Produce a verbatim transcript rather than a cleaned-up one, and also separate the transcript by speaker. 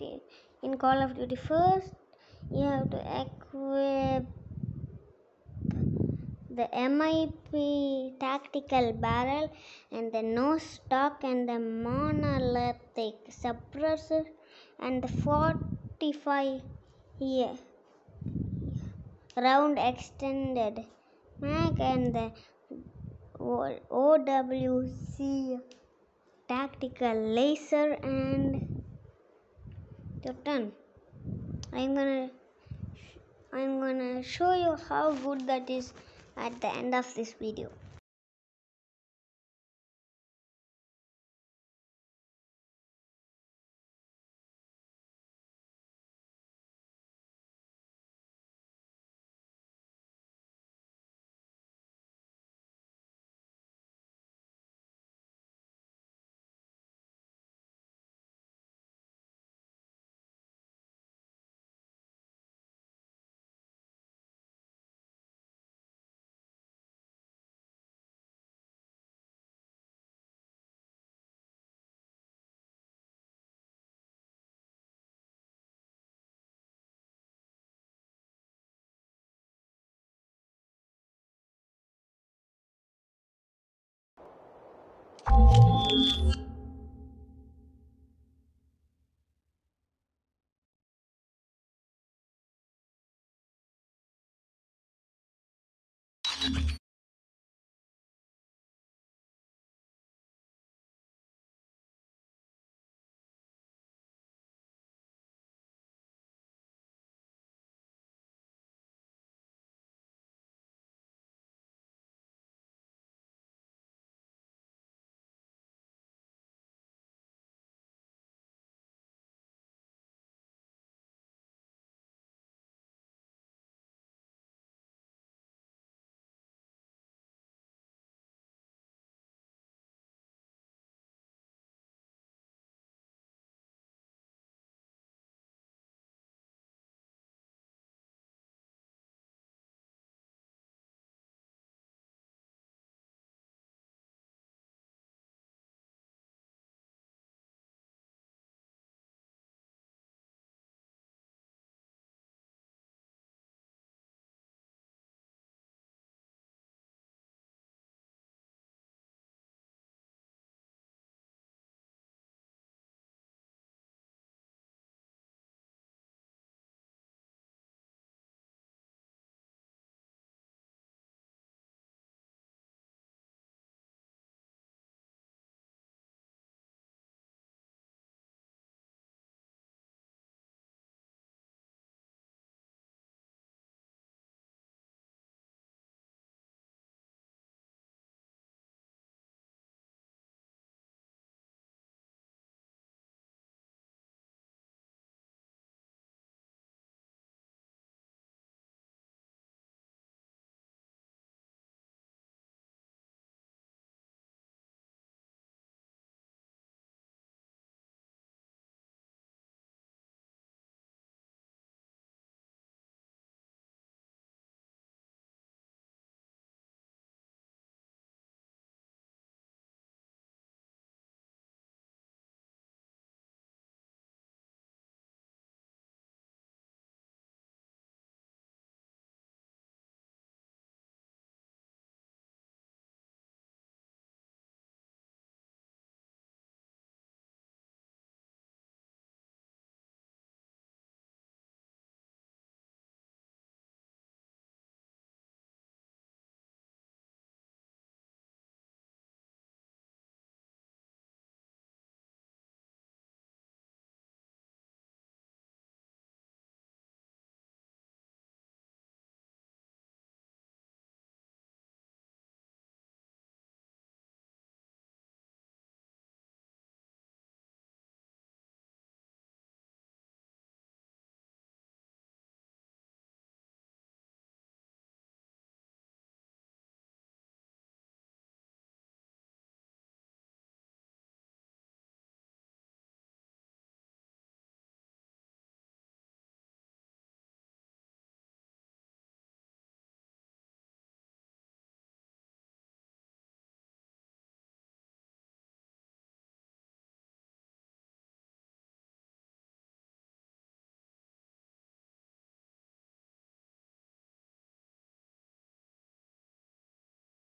Speaker 1: Duty. In Call of Duty, first you have to equip the M I P tactical barrel and the nose stock and the monolithic suppressor and the forty-five round extended mag and the O W C tactical laser and your turn. I'm gonna I'm gonna show you how good that is at the end of this video.